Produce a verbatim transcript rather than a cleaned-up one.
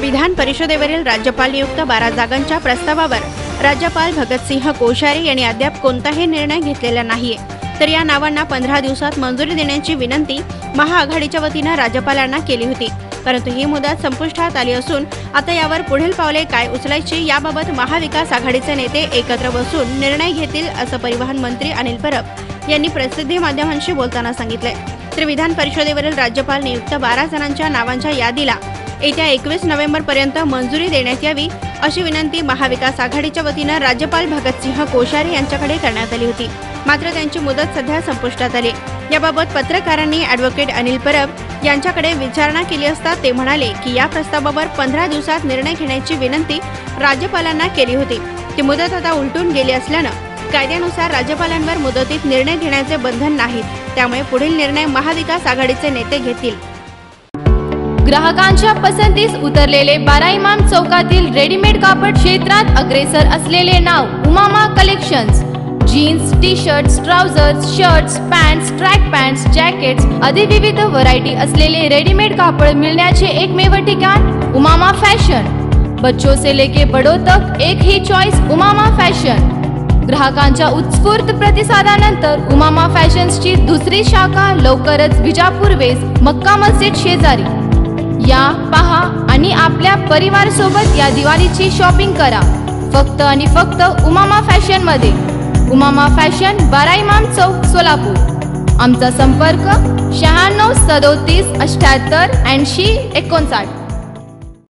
विधान परिषदेवरील राज्यपाल नियुक्त बारा जागांच्या प्रस्तावावर राज्यपाल भगतसिंह कोश्यारी यांनी अद्याप कोणताही निर्णय घेतलेला नाहीये। तर या नावांना पंधरा दिवसात मंजुरी देण्याची विनंती महाआघाडीच्या वतीने राज्यपालांना केली होती, परंतु ही मुदत संपुष्टात आली असून आता यावर पुढील पावले काय उचलायची याबाबत महाविकास आघाडीचे नेते एकत्र बसून निर्णय घेतील, असं परिवहन मंत्री अनिल परब यांनी प्रसिद्धी माध्यमांशी बोलताना सांगितले। तर विधान परिषदेवरील राज्यपाल नियुक्त बारा जणांच्या नावांच्या यादीला येत्या एकवीस नोव्हेंबर पर्यंत मंजुरी देण्यात यावी अशी विनंती महाविकास आघाडीच्या वतीने राज्यपाल भगतसिंह कोश्यारी यांच्याकडे करण्यात आली होती, मात्र त्यांची मुदत सध्या संपुष्टात आली। याबाबत पत्रकारांनी ॲडव्होकेट अनिल परब यांच्याकडे विचारणा केली असता ते म्हणाले की या प्रस्तावावर पंधरा दिवसात निर्णय घेण्याची विनंती राज्यपालांना केली होती। ती मुदत आता उलटून गेली असल्यानं कायद्यानुसार राज्यपालांवर मुदतीत निर्णय घेण्याचे बंधन नाहीत, त्यामुळे पुढील निर्णय महाविकास आघाडीचे नेते घेतील। ग्राहकांच्या पसंतीस उतरलेले बारा इमाम चौकातील रेडीमेड कापड क्षेत्रात अग्रेसर असलेले नाव उमामा collections. Jeans, T shirts, trousers, shirts, pants, track pants, jackets आदी विविध व्हरायटी असलेले रेडीमेड कापड मिळण्याचे एकमेव ठिकाण उमामा फॅशन। बच्चों से लेके बड़ों तक एक ही चॉइस उमामा फॅशन। ग्राहकांच्या उत्स्फूर्त प्रतिसादानंतर उमामा फॅशन्सची दुसरी शाखा लवकरच विजापूर वेस्ट मक्का मस्जिद शेजारी। या पहा आणि आपल्या परिवार सोबत या दिवाळीची शॉपिंग करा फक्त आणि फक्त उमामा फॅशन मध्ये। उमामा फॅशन, बारा इमाम चौक, सोलापूर। आमचा संपर्क शहाण्णव सदोतीस अठ्याहत्तर ऐंशी एकोणसाठ।